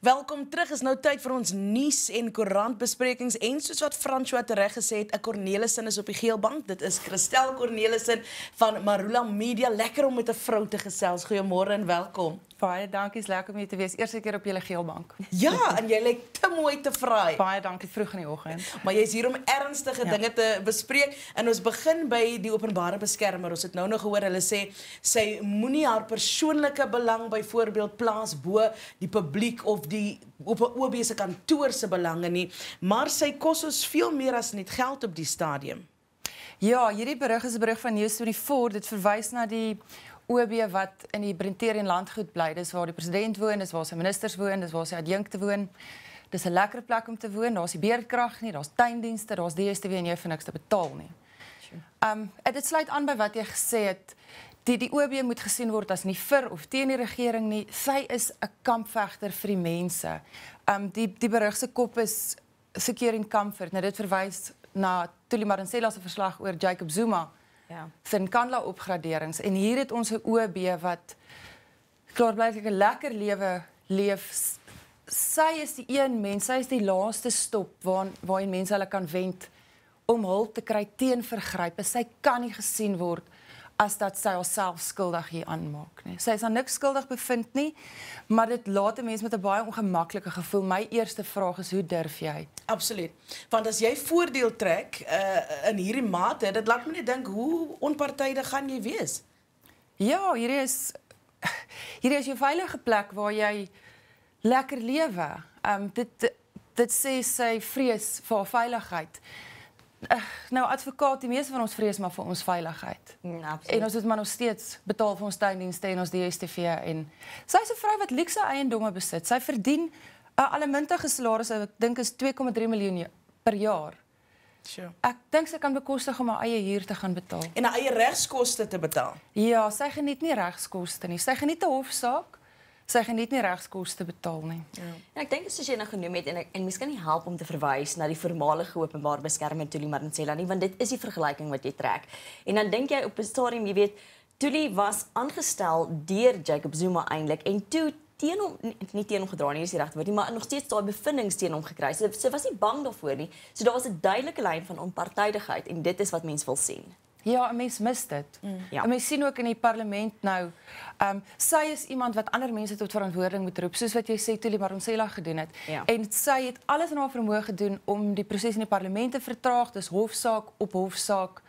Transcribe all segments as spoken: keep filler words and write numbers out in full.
Welkom terug, is nou tyd vir ons nuus en koerantbesprekings en soos wat François tereg gesê het, 'n Cornelissen is op die geelbank. Dit is Christel Cornelissen van Marula Media. Lekker om met 'n vrou te gesels. Goeiemôre en welkom. Baie dankie, is lekker om hier te wees. Eerste keer op julle geelbank. Ja, en jy lyk te mooi te vraai. Baie dankie, vroeg in die oggend. Maar jy's hier om ernstige Ja. dinge te bespreek en ons begin by die openbare beskermer. Ons het nou nog gehoor hulle sê sy moenie haar persoonlike belang byvoorbeeld plaas bo die publiek of die op 'n O B se kantoor se belange nie, maar sy kos ons veel meer as net geld op die stadium. Ja, hierdie berig is 'n berig van News vyf-vyf. Dit verwys na die O B wat in die Brentarian landgoed bly. Dis waar die president woon, dis waar sy ministers woon, dis waar sy adjunkte woon. Dis 'n lekker plek om te woon. Daar's die beerdkrag nie, daar's tuindienste, daar's D S T W en jy vir niks te betaal nie. Um en dit sluit aan by wat jy gesê het. Die die O B moet gesien word as nie vir of teen die regering nie. Sy is 'n kampvegter vir die mense. Um die die berig se kop is Securing Comfort. Nou dit verwys na Thuli Madonsela se verslag oor Jacob Zuma. Ja. Sy Nkandla opgraderings en hier het ons 'n O B wat klaarblyklik 'n lekker lewe leef. Sy is die een mens, sy is die laaste stop waar waarheen mense hulle kan wend om hulp te kry teen vergrype. Sy kan nie gesien word as dat sy haarself skuldig hier aanmaak nie. Sy is aan niks skuldig bevind nie, maar dit laat 'n mens met 'n baie ongemaklike gevoel. My eerste vraag is, hoe durf jy? Absoluut. Want as jy voordeel trek uh, in hierdie mate, dit laat my net dink, hoe onpartydig gaan jy wees? Ja, hierdie is hierdie is jou veilige plek waar jy lekker lewe. Um dit dit sê sy vrees vir haar veiligheid. Uh, nou advokaat, die meeste van ons vrees maar vir ons veiligheid. Mm, en ons moet maar nog steeds betaal vir ons tuindienste en ons D S T V en sy is 'n vrou wat luukse eiendomme besit. Sy verdien 'n uh, allemintige salaris, ek dink is twee komma drie miljoen per jaar. Sure. Ek dink sy kan bekostig om haar eie huur te gaan betaal. En haar eie regskoste te betaal. Ja, sy geniet nie regskoste nie. Sy geniet 'n hofsaak. Sy geniet nie regskoste betaal nie. Ja. En ek dink soos jy nou genoem het en ek, en mens kan nie help om te verwys na die voormalige openbare beskermer Thuli Madonsela nie, want dit is die vergelyking wat jy trek. En dan dink jy op 'n stadium, jy weet, Thuli was aangestel deur Jacob Zuma eintlik en toe teen hom nie, nie teen hom gedra nie, is die regte woord nie, maar nog steeds daai bevindings teen hom gekry. So, sy was nie bang daarvoor nie. So daar was 'n duidelike lyn van onpartydigheid en dit is wat mense wil sien. Ja, 'n mens mis dit. Mm. Ja. En mens sien ook in die parlement nou, um, sy is iemand wat ander mense tot verantwoording moet roep, soos wat jy sê Thuli Madonsela gedoen het. Ja. En sy het alles in haar vermoë gedoen om die proses in die parlement te vertraag, dis hofsaak op hofsaak.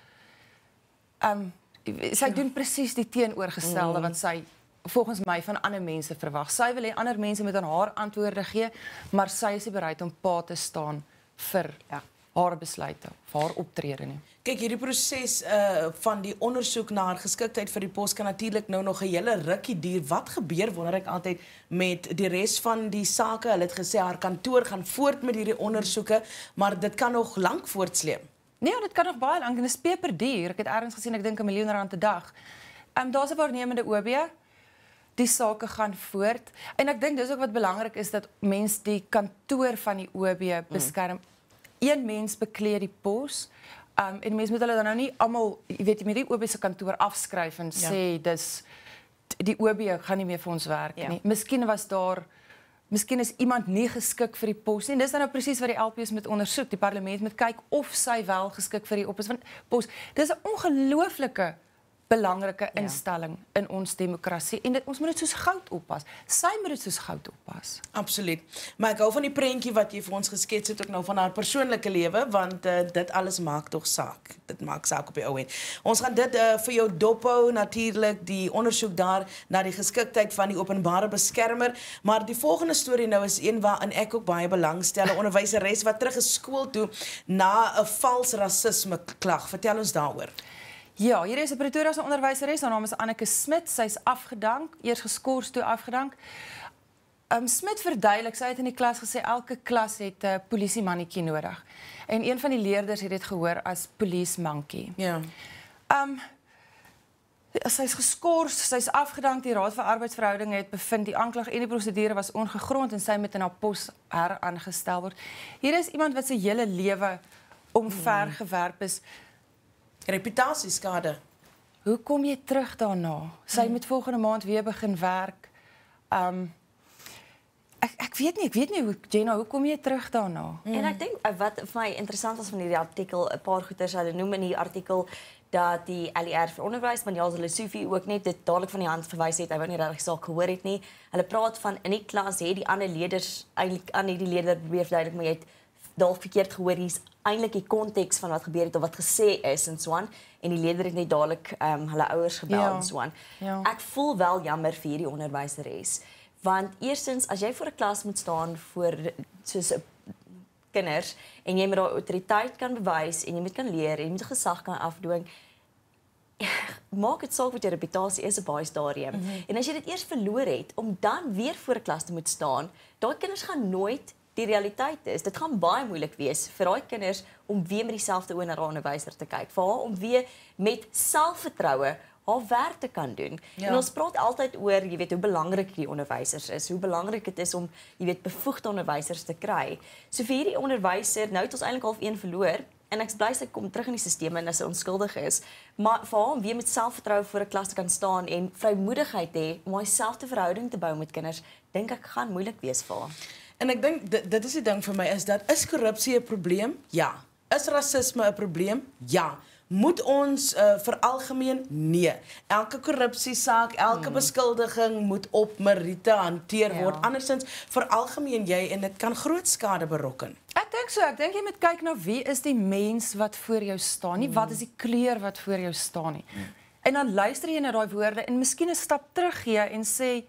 Um, sy ja. doen presies die teenoorgestelde mm. wat sy volgens my van ander mense verwag. Sy wil hê ander mense moet aan haar antwoorde gee, maar sy is nie bereid om pa te staan vir ja. haar besluite, vir haar optrede nie. Kyk, hierdie proses uh, van die ondersoek na haar geskiktheid vir die pos kan natuurlik nou nog 'n hele rukkie duur. Wat gebeur, wonder ek altyd, met die res van die sake? Hulle het gesê haar kantoor gaan voort met hierdie ondersoeke, maar dit kan nog lank voortsleep. Nee, dit kan nog baie lank en dit is peperduur. Ek het ergens gesien, ek dink 'n miljoen rand 'n dag. Ehm um, daar's 'n waarnemende O B. Die sake gaan voort. En ek dink dis ook wat belangrik is dat mense die kantoor van die O B beskerm. Mm. Een mens bekleed die pos. Um, en mense moet hulle dan nou nie almal, jy weet, met die O B se kantoor afskryf en ja. sê dis die O B gaan nie meer vir ons werk ja. nie. Miskien was daar miskien is iemand nie geskik vir die pos nie. Dis dan nou presies wat die L P S moet ondersoek. Die parlement moet kyk of sy wel geskik vir die op is van pos. Dis 'n ongelooflike belangrike ja. instelling in ons demokrasie en dit, ons moet dit soos goud oppas. Sy moet dit soos goud oppas. Absoluut. Maar ek hou van die prentjie wat jy vir ons geskets het ook nou van haar persoonlike lewe, want uh, dit alles maak tog saak. Dit maak saak op die ou end. Ons gaan dit uh, vir jou dophou, natuurlik die ondersoek daar na die geskiktheid van die openbare beskermer, maar die volgende storie nou is een waarin ek ook baie belangstel, 'n onderwyseres wat terug is skool toe na 'n vals rasisme klag. Vertel ons daaroor. Ja, hier is 'n Pretoria se onderwyseres, haar naam is Anneke Smit. Sy's afgedank, eers geskort toe afgedank. Um Smit verduidelik, sy het in die klas gesê elke klas het 'n uh, polisiemannetjie nodig. En een van die leerders het dit gehoor as police monkey. Ja. Um sy's geskort, sy's afgedank. Die Raad vir Arbeidsverhoudinge het bevind die aanklag en die prosedure was ongegrond en sy moet in haar pos heraangestel word. Hier is iemand wat sy hele lewe omvergewerp is. Reputasieskade. Hoe kom jy terug daarna? Sy moet volgende maand weer begin werk. Um ek ek ek weet nie, ek weet nie hoe Jenna, hoe kom jy terug daarna? Mm. En ek dink uh, wat vir my interessant was van hierdie artikel, 'n paar goeters hulle noem in die artikel dat die L E R vir onderwys, maar Jals Lesofie ook net dit dadelik van die hand verwys het. Hy wou nie regtig saak gehoor het nie. Hulle praat van in die klas het die ander leerders eintlik aan hierdie leerder probeer verduidelik, maar jy het dalk verkeerd gehoor. Hier's eintlik die konteks van wat gebeur het of wat gesê is en so aan. En die leerder het net dadelik um, hulle ouers gebel ja. en so aan. Ja. Ek voel wel jammer vir hierdie onderwyseres. Want eerstens, as jy voor 'n klas moet staan voor soos 'n kinders en jy met daai autoriteit kan bewys en jy moet kan leer en jy moet gesag kan afdwing, maak dit saak wat jou reputasie is op daai stadium. Mm-hmm. En as jy dit eers verloor het om dan weer voor 'n klas te moet staan, daai kinders gaan nooit die realiteit is. Dit gaan baie moeilik wees vir daai kinders om weer met dieselfde oë na haar onderwyser te kyk, vir haar om weer met selfvertroue haar werk te kan doen. Ja. En ons praat altyd oor, jy weet, hoe belangrik die onderwysers is, hoe belangrik dit is om, jy weet, bevoegde onderwysers te kry. So vir hierdie onderwyser, nou het ons eintlik half een verloor, en ek is bly sy kom terug in die stelsel en as sy onskuldig is, maar vir haar om weer met selfvertroue voor 'n klas te kan staan en vrymoedigheid hê om dieselfde verhouding te bou met kinders, dink ek gaan moeilik wees vir haar. En ek dink dit, dit is die ding vir my is dat is korrupsie 'n probleem? Ja. Is rasisme 'n probleem? Ja. Moet ons uh, veralgemeen? Nee. Elke korrupsiesaak, elke hmm. beskuldiging moet op meriete hanteer word. Ja. Andersins veralgemeen jy en dit kan groot skade berokken. Ek dink so, ek dink jy moet kyk na wie is die mens wat voor jou staan, nie hmm. wat is die kleur wat voor jou staan nie. Hmm. En dan luister jy na daai woorde en miskien 'n stap terug gee en sê,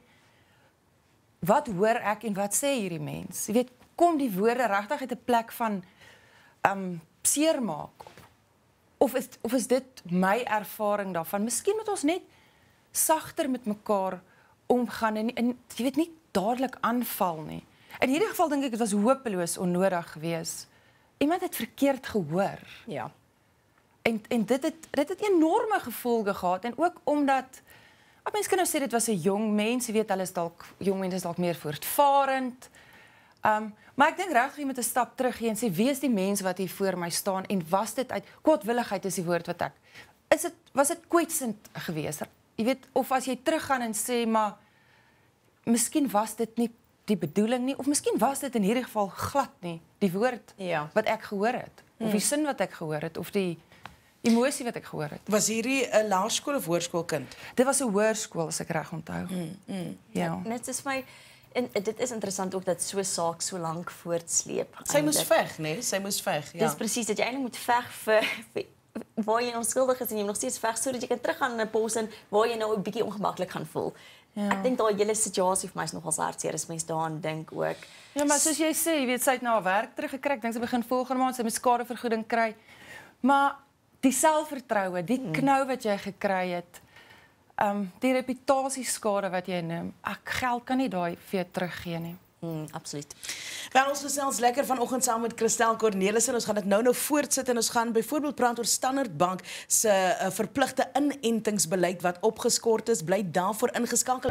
wat hoor ek en wat sê hierdie mens? Jy weet, kom die woorde regtig uit 'n plek van um seermaak? Of is of is dit my ervaring daarvan? Miskien moet ons net sagter met mekaar omgaan en, en jy weet nie dadelik aanval nie. In hierdie geval dink ek dit was hopeloos onnodig geweest. Iemand het verkeerd gehoor. Ja. En en dit het dit het enorme gevolge gehad en ook omdat mense kan nou sê dit was 'n jong mens, jy weet hulle is dalk jong mense is dalk meer voortvarend. Um, maar ek dink regtig jy moet 'n stap terug gee en sê wie is die mens wat hier voor my staan en was dit uit kwaadwilligheid is die woord wat ek. Is dit was dit kwetsend geweest? Jy weet of as jy teruggaan en sê maar miskien was dit nie die bedoeling nie of miskien was dit in hierdie geval glad nie die woord ja. wat ek gehoor het of die sin wat ek gehoor het of die emosie wat ek gehoor het. Was hierdie 'n laerskool of hoërskoolkind? Dit was 'n hoërskool as ek reg onthou. Mm, mm. Ja. Net is my en dit is interessant ook dat so 'n saak so lank voortsleep. Sy moes veg, né? Nee? Sy moes veg, ja. Dis presies dat jy eintlik moet veg vir, vir waar jy onskuldig is en jy nog steeds veg sodat jy kan teruggaan in 'n pos en waar jy nou 'n bietjie ongemaklik gaan voel. Ja. Ek dink daai hele situasie vir my is nogal hartseer as mens daaraan dink ook. Ja, maar soos jy sê, jy weet sy het nou haar werk teruggekry. Ek dink sy begin volgende maand sy moet skadevergoeding kry. Maar die selfvertroue, die knou wat jy gekry het, um, die reputasieskade wat jy neem, ek geld kan nie daai vir jou teruggee nie. Mm, absoluut. Wel, ons gesels lekker vanoggend saam met Christel Cornelissen. Ons gaan dit nou nou voortsit en ons gaan byvoorbeeld praat oor Standard Bank se uh, verpligte inentingsbeleid wat opgeskort is. Bly daarvoor ingeskakel.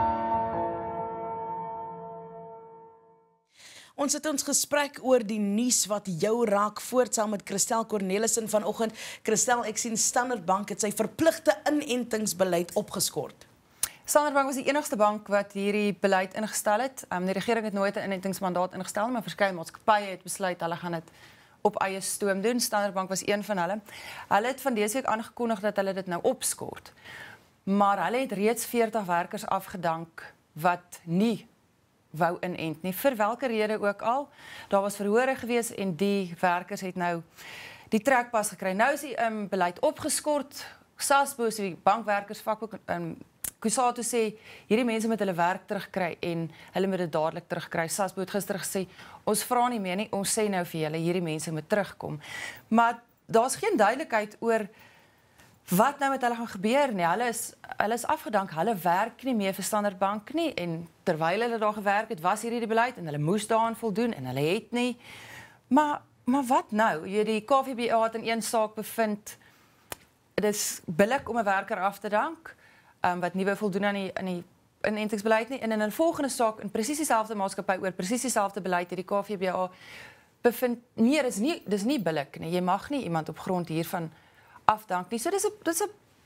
Ons het ons gesprek oor die nuus wat jou raak voort saam met Christel Cornelissen vanoggend. Christel, ek sien Standard Bank het sy verpligte inentingsbeleid opgeskort. Standard Bank was die enigste bank wat hierdie beleid ingestel het. Um, die regering het nooit 'n inentingsmandaat ingestel, maar verskeie maatskappye het besluit hulle gaan dit op eie stoom doen. Standard Bank was een van hulle. Hulle het van dese week aangekondig dat hulle dit nou opskort. Maar hulle het reeds veertig werkers afgedank wat nie wou inent nie, vir watter rede ook al. Daar was verhore gewees en die werkers het nou die trekpas gekry. Nou is die um, beleid opgeskort. SASBO, die bankwerkers vakboek um, Kusatu sê, hierdie mense moet hulle werk terugkry en hulle moet dit dadelik terugkry. SASBO het gister gesê, ons vra nie meer nie, ons sê nou vir julle, hierdie mense moet terugkom. Maar daar's geen duidelikheid oor wat nou met hulle gaan gebeur nie. Hulle is, hulle is afgedank, hulle werk nie meer vir Standard Bank nie en terwyl hulle daar gewerk het, was hierdie beleid en hulle moes daaraan voldoen en hulle het nie. Maar, maar wat nou? Jy, die K V B A het in een saak bevind, dit is billik om 'n werker af te dank, Um, wat nie wou voldoen aan die, aan die inentingsbeleid nie. En in 'n volgende saak, in presies dieselfde maatskappy oor presies dieselfde beleid, het die K V B A bevind, nee, dis nie, dis nie billik nie. Jy mag nie iemand op grond hiervan afdank nie. So dis 'n dis 'n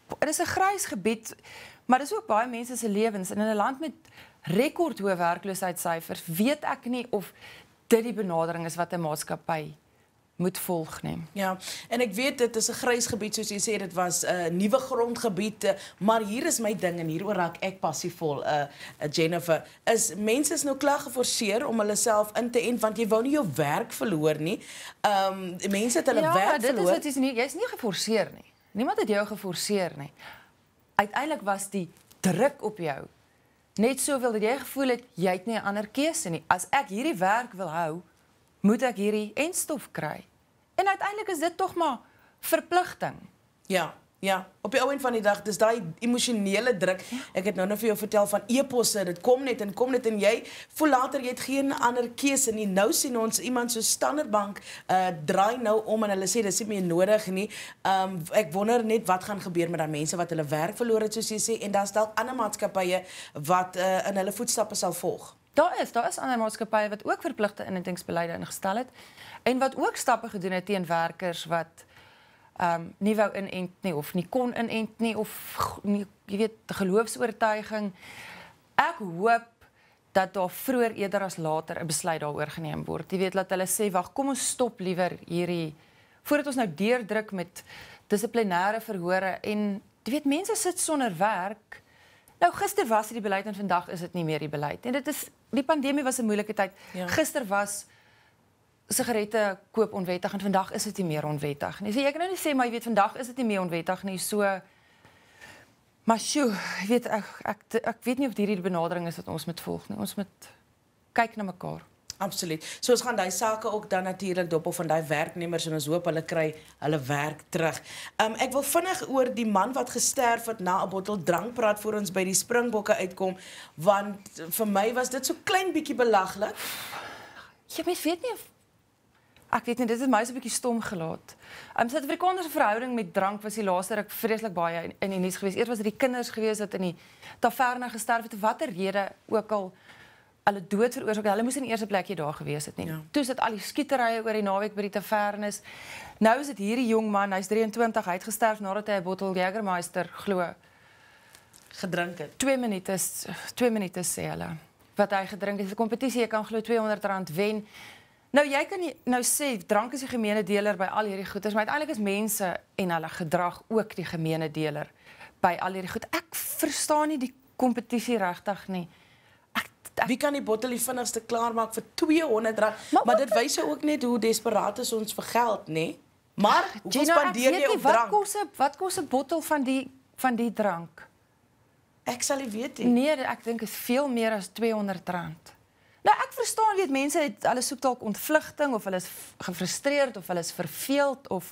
dit is 'n grys gebied, maar dis ook baie mense se lewens en in 'n land met rekordhoë werkloosheidssyfers weet ek nie of dit die benadering is wat 'n maatskappy moet volg nie. Ja, en ek weet dit is 'n grys gebied soos jy sê, dit was 'n uh, nuwe grondgebied, uh, maar hier is my ding en hieroor raak ek passievol, uh, uh, Jennifer, is mense is nou klaar geforseer om hulle self in te ent want jy wou nie jou werk verloor nie. Ehm um, mense het hulle ja, werk dit verloor. Is dit is nie jy's nie geforseer nie. Niemand het jou geforseer nie. Uiteindelik was die druk op jou net soveel dat jy gevoel het jy het nie 'n ander keuse nie. As ek hierdie werk wil hou, moet ek hierdie entstof kry. En uiteindelik is dit tog maar verpligting. Ja, ja. Op die ou end van die dag, dis daai emosionele druk. Ek het nou net vir jou vertel van e-posse, dit kom net en kom net en jy voel later jy het geen ander keuse nie. Nou sien ons iemand so Standard Bank uh draai nou om en hulle sê dis nie meer nodig nie. Um ek wonder net wat gaan gebeur met daai mense wat hulle werk verloor het soos jy sê en daar's dalk ander maatskappye wat uh in hulle voetstappe sal volg. Daar is, daar is ander maatskappye wat ook verpligte inentingsbeleide ingestel het en wat ook stappe gedoen het teen werkers wat ehm um, nie wou inent nie of nie kon inent nie of nie, jy weet geloofsoortuiging. Ek hoop dat daar vroeër eerder as later 'n besluit daaroor geneem word. Jy weet dat hulle sê wag, kom ons stop liewer hierdie voordat ons nou deurdruk met dissiplinêre verhore en jy weet mense sit sonder werk. Nou gister was dit die beleid en vandag is dit nie meer die beleid. En dit is die pandemie was 'n moeilike tyd. Ja. Gister was sigarette koop onwettig en vandag is dit nie meer onwettig nie. So jy kan nou nie sê maar jy weet vandag is dit nie meer onwettig nie. So maar sjoe, jy weet ek ek ek weet nie of hierdie benadering is wat ons moet volg nie. Ons moet kyk na mekaar. Absoluut. So ons gaan daai sake ook dan natuurlik dop op van daai werknemers en ons hoop hulle kry hulle werk terug. Um ek wil vinnig oor die man wat gesterf het na 'n bottel drank praat voor ons by die Springbokke uitkom, want vir my was dit so klein bietjie belaglik. Jy mens weet nie of ek weet nie, dit het my so 'n bietjie stom gelaat. Um Suid-Afrikaners se verhouding met drank was die laaste ruk vreeslik baie in, in die nuus gewees. Eers was dit die kinders gewees wat in die taverne gesterf het, watter rede ook al hulle dood veroorsaak. Hulle moes in die eerste plekjie daar gewees het nie. Ja. Toe sit al die skieterye oor die naweek by die tavernes. Nou is dit hierdie jong man, hy's drieëntwintig, hy het gesterf nadat hy 'n bottel Jägermeister glo gedrink het. Twee minute is twee minute sê hulle wat hy gedrink het. Die kompetisie, jy kan glo tweehonderd rand wen. Nou jy kan nie, nou sê drank is die gemene deler by al hierdie goeders, maar uiteindelik is mense en hulle gedrag ook die gemene deler by al hierdie goed. Ek verstaan nie die kompetisie regtig nie. Wie kan die bottel die vinnigste klaarmaak vir tweehonderd rand? Maar, maar dit wys ook net hoe desperaat is ons vir geld, nê? Maar hoe spandeer jy op drank? Wat kos 'n wat kos 'n bottel van die van die drank? Ek sal nie weet nie. Nee, ek dink is veel meer as tweehonderd rand. Nou ek verstaan weet mense het hulle soek dalk ontvlugting of hulle is gefrustreerd of hulle is verveeld of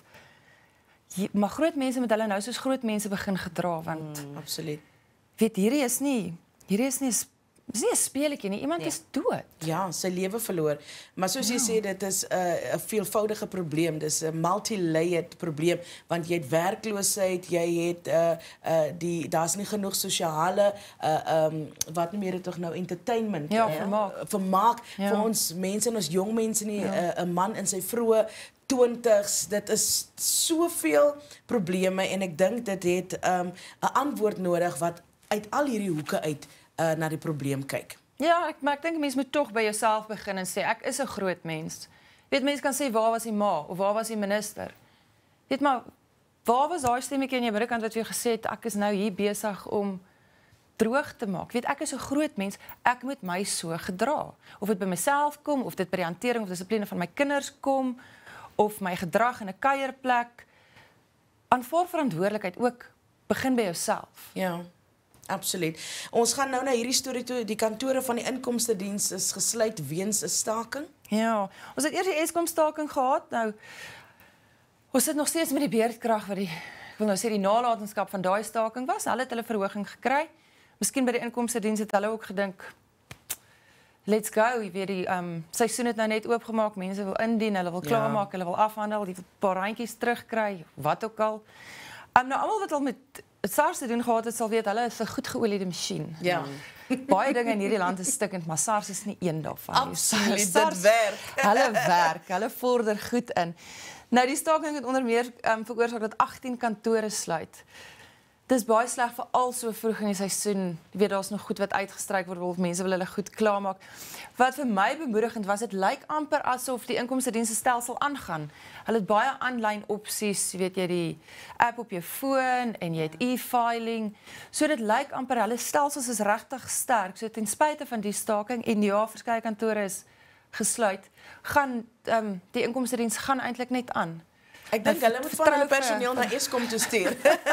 maar groot mense met hulle nou soos groot mense begin gedra want mm, absoluut. Weet hierdie is nie hierdie is nie Dis nie 'n speletjie nie, iemand nee. is dood. Ja, sy lewe verloor. Maar soos jy ja. sê, dit is 'n uh, 'n veelvoudige probleem. Dis 'n multi-layered probleem want jy het werkloosheid, jy het uh uh die daar's nie genoeg sosiale uh um wat noem jy dit tog nou entertainment. Ja, uh, vermaak. Vermaak ja. vir ons mense en ons jong mense nie 'n ja. uh, man in sy vroeë twintigs. Dit is soveel probleme en ek dink dit het um 'n antwoord nodig wat uit al hierdie hoeke uit Uh, na die probleem kyk. Ja, ek maar ek dink mense moet tog by jouself begin en sê ek is 'n groot mens. Weet mense kan sê waar was die ma of waar was die minister? Weet maar waar was daai stemmetjie in jou binnekant wat vir jou gesê het ek is nou hier besig om droog te maak. Weet ek is 'n groot mens, ek moet my so gedra. Of dit by myself kom of dit by die hantering of dissipline van my kinders kom of my gedrag in 'n kuierplek. Aanvaar verantwoordelikheid ook begin by jouself. Ja. Absoluut. Ons gaan nou na hierdie storie toe. Die kantore van die inkomste diens is gesluit weens 'n staking. Ja, ons het eers die Eskom staking gehad. Nou ons sit nog steeds met die beerdkrag wat die ek wil nou sê die nalatenskap van daai staking was. Hulle het hulle verhoging gekry. Miskien by die inkomste diens het hulle ook gedink let's go. Jy weet die um seisoen het nou net oopgemaak. Mense wil indien, hulle wil klaarmaak, ja. hulle wil afhandel, die paar randjies terugkry, wat ook al. Um nou almal wat al met SARS te doen gehad het, sal weet, hulle is 'n goed geoliede masjien. Ja. Baie dinge in hierdie land is stikkend, maar SARS is nie een daarvan. Absoluut, dit werk. Hulle werk, hulle vorder goed in. Nou, die staking het onder meer um, veroorsaak dat agttien kantore sluit. Dis baie sleg vir al so vroeg in die seisoen. Jy weet daar's nog goed wat uitgestryk word of mense wil hulle goed klaarmaak. Wat vir my bemoedigend was, dit lyk amper asof die inkomstedienstestelsel aangaan. Hulle het baie aanlyn opsies, jy weet jy die app op jou foon en jy het e-filing. So dit lyk amper hulle stelsels is regtig sterk. So ten spyte van die staking en ja, verskeie kantore is gesluit, gaan um, die inkomstediens gaan eintlik net aan. Ek dink hulle moet van hulle personeel na Eskom toe stuur.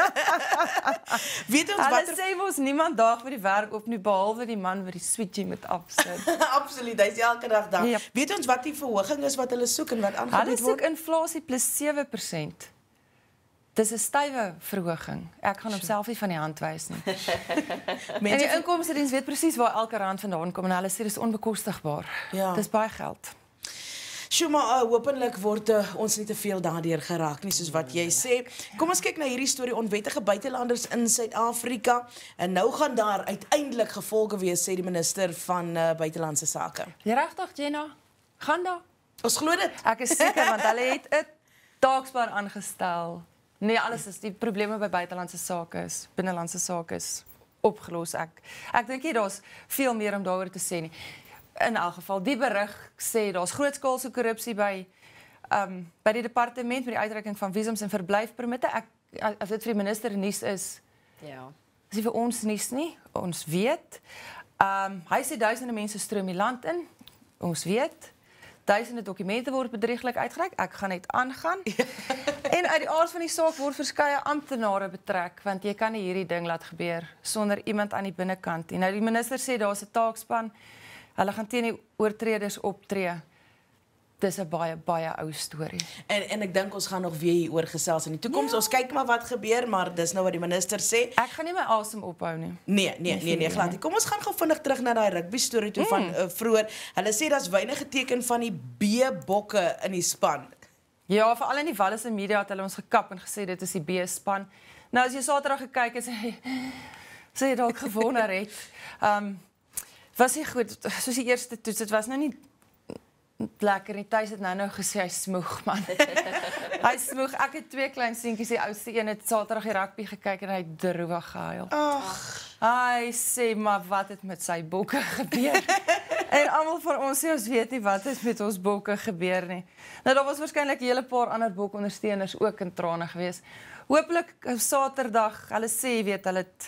Weet ons Hulle watter sê mos niemand daag vir die werk op nie behalwe die man wat die switchie moet afsit. Absoluut, hy's elke dag daar. Yep. Weet ons wat die verhoging is wat hulle soek en wat Hulle aangebied soek word? inflasie plus sewe persent. Dis 'n stywe verhoging. Ek gaan hom self nie van die hand wys nie. En die inkomstediens weet presies waar elke rand vandaan kom en hulle sê dis onbekostigbaar. Ja. Dis baie geld. Sjoe, maar uh, hopelik word uh, ons nie te veel daardeur geraak nie, soos wat jy sê. Kom ons kyk na hierdie storie, onwettige buitelanders in Suid-Afrika. En nou gaan daar uiteindelik gevolge wees, sê die minister van uh, Buitelandse Sake. Jy regtig, Jenna? Gaan daar? Ons glo dit. Ek is seker want hulle het 'n taakspan aangestel. Nee, alles is die probleme by buitelandse sake is, binnelandse sake is opgelos. Ek ek dink nie daar's veel meer om daaroor te sê nie. In elk geval, die berig sê daar's grootskaalse korrupsie by um, by die departement met die uitreiking van visums en verblyfpermitte. Ek as dit vir die minister nuus is, Ja. is nie vir ons nuus nie. Ons weet. Um, hy sê duisende mense stroom die land in. Ons weet. Duisende dokumente word bedrieglik uitgereik. Ek gaan net aangaan. En uit die aard van die saak word verskeie amptenare betrek, want jy kan nie hierdie ding laat gebeur sonder iemand aan die binnekant nie. Nou die minister sê daar's 'n taakspan. Hulle gaan teen die oortreders optree. Dis 'n baie baie ou storie. En en ek dink ons gaan nog weer hieroor gesels in die toekoms. Ja. Ons kyk maar wat gebeur, maar dis nou wat die minister sê. Ek gaan nie my asem ophou nie. Nee, nee, nee, nee, glad nie. Kom ons gaan gou vinnig terug na daai rugby storie toe mm. van uh, vroeër. Hulle sê daar's wynige teken van die B-bokke in die span. Ja, veral in die Wallis en media het hulle ons gekap en gesê dit is die B-span. Nou as jy Saterdag gekyk het, sê sê jy dalk gewonder het. Um was nie goed, soos die eerste toets, dit was nou nie lekker nie. Thys het nou nou gesê hy smoeg, man. Hy smoeg. Ek het twee klein seentjies, die oudste een het Saterdag die rugby gekyk en hy het droewig gehuil. Ag, Hy sê maar wat het met sy bokke gebeur? En almal van ons sê ons weet nie wat het met ons bokke gebeur nie. Nou daar was waarskynlik 'n hele paar ander bokondersteuners ook in trane gewees. Hooplik Saterdag, hulle sê weet hulle het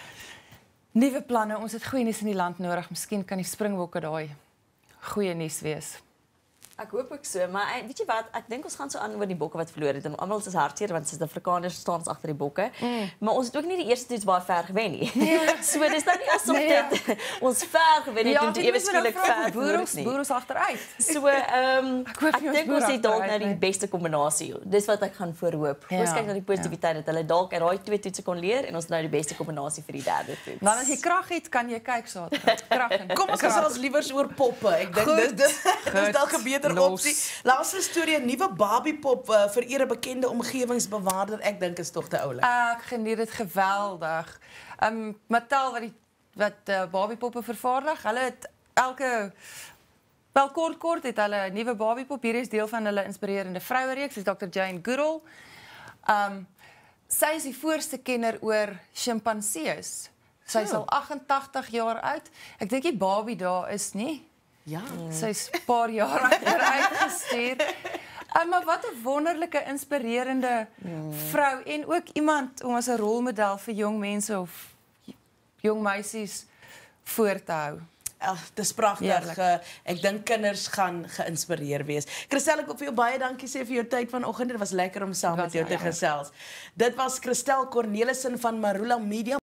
nuwe planne. Ons het goeie nuus in die land nodig. Miskien kan die Springbokke daai goeie nuus wees. Ek hoop ook so, maar weet jy wat, ek dink ons gaan so aan oor die bokke wat verloor het en almal is hartseer want Suid-Afrikaners staan agter die bokke. Mm. Maar ons het ook nie die eerste toets baie ver gewen nie. Nee. So dis nou nie asof nee. dit ons ver gewen het ja, en toe ewe skielik ver verloor nie. Boer ons agteruit. So ehm um, ek, ek dink ons het dalk nou die beste kombinasie. Dis wat ek gaan voorhoop. Ja, ons kyk na die positiwiteit ja. dat hulle dalk uit daai twee toetse kon leer en ons nou die beste kombinasie vir die derde toets. Dan as jy krag het, kan jy kyk Saterdag. Krag en kom ons gesels liewers oor poppe. Ek dink dis dis dis dalk 'n beter opsie. Laaste storie, 'n nuwe Barbiepop uh, vir ere bekende omgewingsbewaarder. Ek dink is tog te oulik. Ek geniet dit geweldig. Um Mattel wat die wat uh, Barbiepoppe vervaardig, hulle het elke wel kort kort het hulle 'n nuwe Barbiepop. Hier is deel van hulle inspirerende vrouereeks, dis dokter Jane Goodall. Um sy is die voorste kenner oor sjimpansees. Sy is al agt-en-tagtig jaar oud. Ek dink die Barbie daar is nie. Ja, mm. Sy's 'n paar jaar agteruit gestuur. Um, maar wat 'n wonderlike, inspirerende mm. vrou en ook iemand om as 'n rolmodel vir jong mense of jong meisies voor te hou. Ag, dis pragtig. Uh, ek dink kinders gaan geïnspireer wees. Christel, ek wil vir jou baie dankie sê vir jou tyd vanoggend. Dit was lekker om saam met jou te gesels. Dit was Christel Cornelissen van Marula Media.